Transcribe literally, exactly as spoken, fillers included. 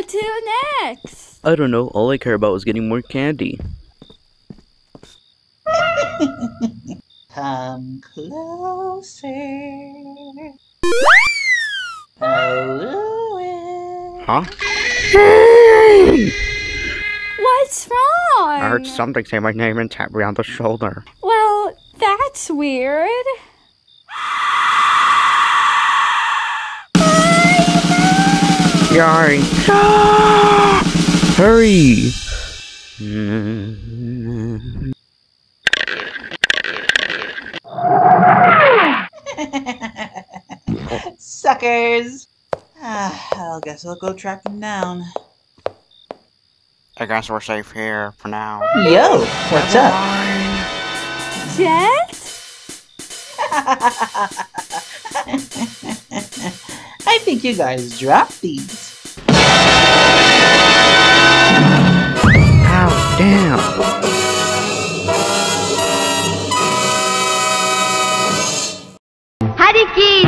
gonna do next? I don't know. All I care about is getting more candy. Come closer. Oh, Lois. Huh? What's wrong? I heard something say my name and tap me on the shoulder. Well, that's weird. Yari! Hurry! Suckers! Ah, I guess I'll go track them down. I guess we're safe here for now. Yo, what's up? Jet? I think you guys dropped these. Ow, damn! Hariki!